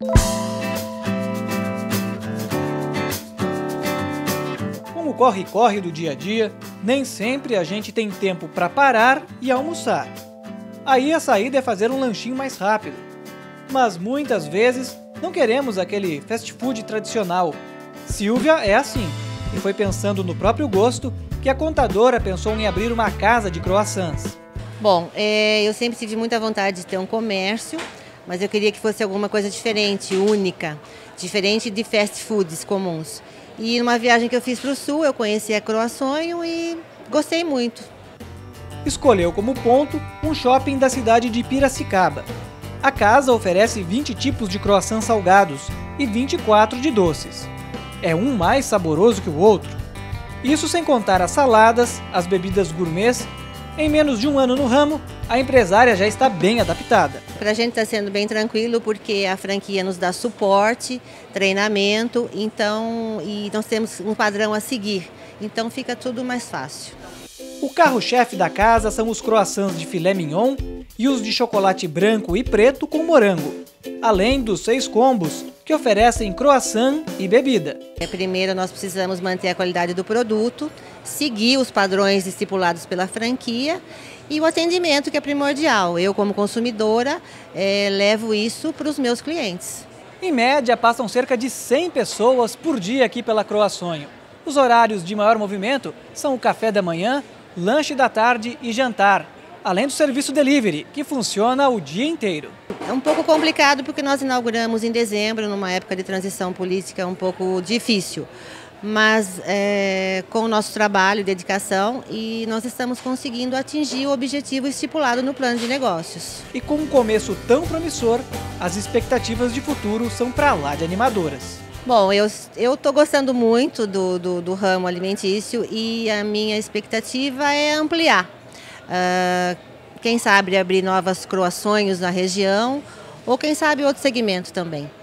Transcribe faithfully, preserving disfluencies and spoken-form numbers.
Com o corre-corre do dia a dia, nem sempre a gente tem tempo para parar e almoçar. Aí a saída é fazer um lanchinho mais rápido. Mas muitas vezes não queremos aquele fast food tradicional. Silvia é assim, e foi pensando no próprio gosto que a contadora pensou em abrir uma casa de croissants. Bom, é, eu sempre tive muita vontade de ter um comércio, mas eu queria que fosse alguma coisa diferente, única, diferente de fast foods comuns. E numa viagem que eu fiz para o sul, eu conheci a Croaçonho e gostei muito. Escolheu como ponto um shopping da cidade de Piracicaba. A casa oferece vinte tipos de croissants salgados e vinte e quatro de doces. É um mais saboroso que o outro. Isso sem contar as saladas, as bebidas gourmets. Em menos de um ano no ramo, a empresária já está bem adaptada. Para a gente está sendo bem tranquilo porque a franquia nos dá suporte, treinamento, então, e nós temos um padrão a seguir, então fica tudo mais fácil. O carro-chefe da casa são os croissants de filé mignon e os de chocolate branco e preto com morango, além dos seis combos que oferecem croissant e bebida. Primeiro nós precisamos manter a qualidade do produto, seguir os padrões estipulados pela franquia e o atendimento, que é primordial. Eu, como consumidora, é, levo isso para os meus clientes. Em média, passam cerca de cem pessoas por dia aqui pela Croaçonho. Os horários de maior movimento são o café da manhã, lanche da tarde e jantar, além do serviço delivery, que funciona o dia inteiro. É um pouco complicado porque nós inauguramos em dezembro, numa época de transição política um pouco difícil. Mas é, com o nosso trabalho e dedicação, e nós estamos conseguindo atingir o objetivo estipulado no plano de negócios. E com um começo tão promissor, as expectativas de futuro são para lá de animadoras. Bom, eu estou gostando muito do, do, do ramo alimentício e a minha expectativa é ampliar. Uh, quem sabe abrir novas croações na região ou quem sabe outro segmento também.